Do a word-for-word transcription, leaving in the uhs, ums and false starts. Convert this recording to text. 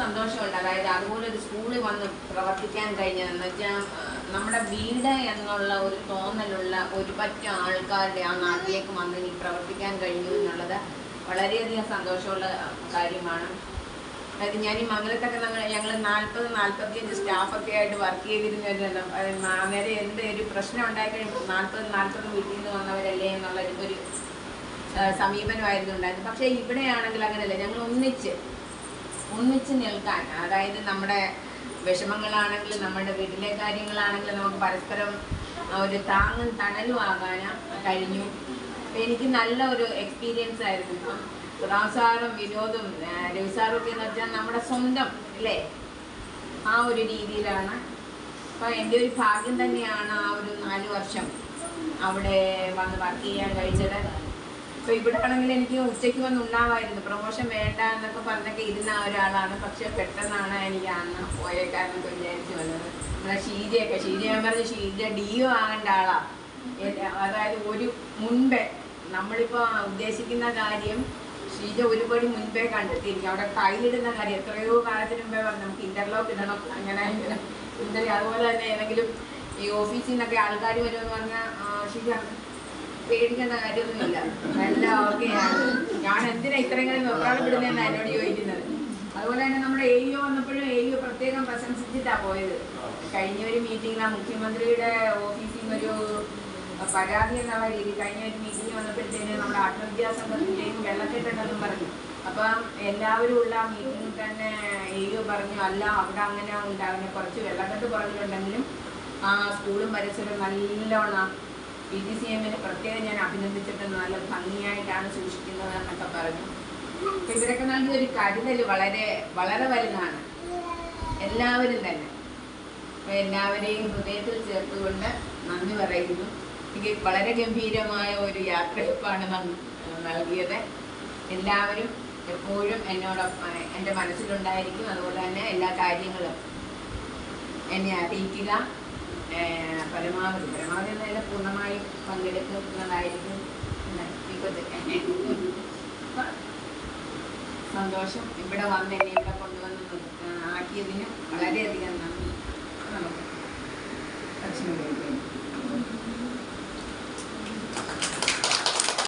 സന്തോഷമുണ്ട്. അതായത് അതുപോലെ ഒരു സ്കൂളിൽ വന്ന് പ്രവർത്തിക്കാൻ കഴിഞ്ഞതെന്ന് വെച്ചാൽ നമ്മുടെ വീട് എന്നുള്ള ഒരു തോന്നലുള്ള ഒരു പറ്റം ആൾക്കാരുടെ ആ നാട്ടിലേക്ക് വന്ന് ഇനി പ്രവർത്തിക്കാൻ കഴിഞ്ഞു എന്നുള്ളത് വളരെയധികം സന്തോഷമുള്ള കാര്യമാണ്. അതായത് ഞാൻ ഈ മംഗലത്തൊക്കെ നമ്മൾ ഞങ്ങൾ നാൽപ്പത് നാൽപ്പത്തിയഞ്ച് സ്റ്റാഫൊക്കെ ആയിട്ട് വർക്ക് ചെയ്തിരുന്നല്ലോ. അന്നേരം എന്ത് ഒരു പ്രശ്നം ഉണ്ടായി കഴിയുമ്പോൾ നാൽപ്പത് നാൽപ്പത് വീട്ടിൽ നിന്ന് വന്നവരല്ലേ എന്നുള്ള ഒരു സമീപനമായിരുന്നു ഉണ്ടായിരുന്നു. പക്ഷേ ഇവിടെയാണെങ്കിൽ അങ്ങനെയല്ല, ഞങ്ങൾ ഒന്നിച്ച് ഒന്നിച്ച് നിൽക്കാൻ, അതായത് നമ്മുടെ വിഷമങ്ങളാണെങ്കിലും നമ്മുടെ വീട്ടിലെ കാര്യങ്ങളാണെങ്കിലും നമുക്ക് പരസ്പരം ഒരു താങ്ങും തണലും ആകാൻ കഴിഞ്ഞു. എനിക്ക് നല്ല ഒരു എക്സ്പീരിയൻസ് ആയിരുന്നു. ഇപ്പം സുധാസാറും വിനോദും രവിസാറൊക്കെ എന്ന് വെച്ചാൽ നമ്മുടെ സ്വന്തം അല്ലേ, ആ ഒരു രീതിയിലാണ്. അപ്പോൾ എൻ്റെ ഒരു ഭാഗ്യം തന്നെയാണ് ആ ഒരു നാല് വർഷം അവിടെ വന്ന് വർക്ക് ചെയ്യാൻ കഴിഞ്ഞത്. അപ്പോൾ ഇവിടെ ആണെങ്കിൽ എനിക്ക് ഉച്ചയ്ക്ക് വന്ന് ഉണ്ടാവായിരുന്നു, പ്രൊമോഷൻ വേണ്ട എന്നൊക്കെ പറഞ്ഞൊക്കെ ഇരുന്ന ഒരാളാണ്. പക്ഷെ പെട്ടെന്നാണ് എനിക്ക് അന്ന് പോയേക്കാരെന്നൊക്കെ വിചാരിച്ച് വന്നത്. നമ്മളെ ഷീജയൊക്കെ ഷീജ ഞാൻ പറഞ്ഞ ഷീജ ഡിഒ ആകേണ്ട ആളാണ്. അതായത് ഒരു മുൻപേ നമ്മളിപ്പോൾ ഉദ്ദേശിക്കുന്ന കാര്യം ഷീജ ഒരുപടി മുൻപേ കണ്ടെത്തിയിരിക്കും. അവിടെ കയ്യിലിടുന്ന കാര്യം എത്രയോ കാലത്തിന് മുമ്പേ പറഞ്ഞു നമുക്ക് ഇൻ്റർലോക്ക് ഇടണം, അങ്ങനെ ഇന്നലെ. അതുപോലെ തന്നെ ഏതെങ്കിലും ഈ ഓഫീസിൽ നിന്നൊക്കെ ആൾക്കാർ വരുമെന്ന് പറഞ്ഞാൽ ഷീജ പേടിക്കേണ്ട കാര്യമൊന്നുമില്ല, എല്ലാം ഓക്കെയാണ്. ഞാൻ എന്തിനാ ഇത്രയും കാര്യം വെപ്രാളപ്പെടുന്നതെന്നാണ് എന്നോട് ചോദിക്കുന്നത്. അതുപോലെ തന്നെ നമ്മുടെ എ ഇ ഒ വന്നപ്പോഴും എ ഇ ഒ പ്രത്യേകം പ്രശംസിച്ചിട്ടാണ് പോയത്. കഴിഞ്ഞ ഒരു മീറ്റിംഗിൽ മുഖ്യമന്ത്രിയുടെ ഓഫീസിൽ നിന്നൊരു പരാതി എന്നുള്ള രീതി കഴിഞ്ഞ ഒരു മീറ്റിംഗ് വന്നപ്പോഴത്തേന് നമ്മുടെ ആത്മവിദ്യാസംഘത്തിൻ്റെയും വെള്ളക്കെട്ടുണ്ടെന്നും പറഞ്ഞു. അപ്പം എല്ലാവരും ഉള്ള മീറ്റിംഗിൽ തന്നെ എ ഇ ഒ പറഞ്ഞു, അല്ല അവിടെ അങ്ങനെ ഉണ്ടാകുന്ന കുറച്ച് വെള്ളക്കെട്ട് കുറഞ്ഞിട്ടുണ്ടെങ്കിലും ആ സ്കൂളും പരിസരവും നല്ലോണം പി ടി സി എമ്മിന് പ്രത്യേകം ഞാൻ അഭിനന്ദിച്ചിട്ടുണ്ട്, നല്ല ഭംഗിയായിട്ടാണ് സൂക്ഷിക്കുന്നത് എന്നൊക്കെ പറഞ്ഞു. അപ്പം ഇവരൊക്കെ നൽകിയ ഒരു കരുതൽ വളരെ വളരെ വലുതാണ്, എല്ലാവരും തന്നെ. അപ്പോൾ എല്ലാവരെയും ഹൃദയത്തിൽ ചേർത്തുകൊണ്ട് നന്ദി പറയുന്നു. എനിക്ക് വളരെ ഗംഭീരമായ ഒരു യാത്രയപ്പാണ് നൽകിയത്. എല്ലാവരും എപ്പോഴും എന്നോടൊപ്പം എൻ്റെ മനസ്സിലുണ്ടായിരിക്കും. അതുപോലെ തന്നെ എല്ലാ കാര്യങ്ങളും എന്നെ അറിയിക്കുക. പരമാവധി പരമാവധി എന്നല്ല പൂർണ്ണമായും പങ്കെടുക്കുന്നതായിരിക്കും. സന്തോഷം. ഇവിടെ വന്ന് എന്നെ ഇവിടെ കൊണ്ടുവന്ന് ആക്കിയതിന് വളരെയധികം നന്ദി. നമുക്ക് ഭക്ഷണം കഴിക്കാം.